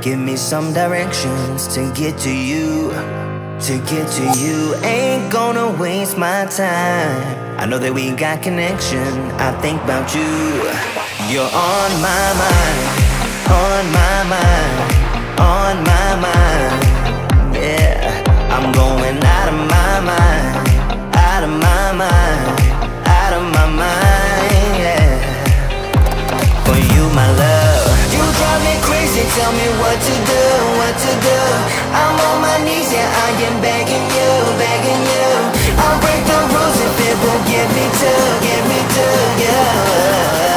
Give me some directions to get to you. To get to you, ain't gonna waste my time. I know that we got connection, I think about you. You're on my mind, on my mind, on my mind. Yeah, I'm going out of my mind, out of my mind, out of my mind, yeah. For you, my love, you drive me crazy, tell me what to do, what to do. I'm on my knees, yeah, I am begging you, begging you. I'll break the rules if it will get me to, yeah.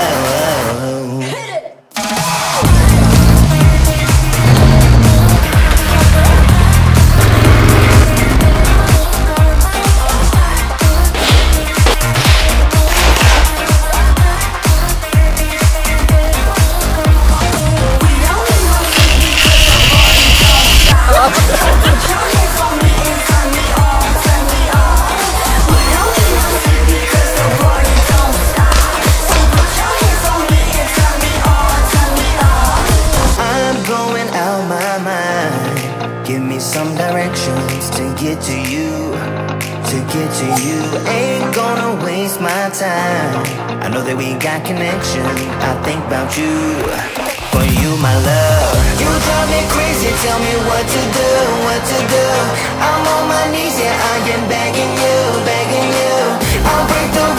Give me some directions to get to you, to get to you. Ain't gonna waste my time. I know that we got connection, I think about you. For you, my love, you drive me crazy, tell me what to do, what to do. I'm on my knees, yeah, I am begging you, begging you. I'll break the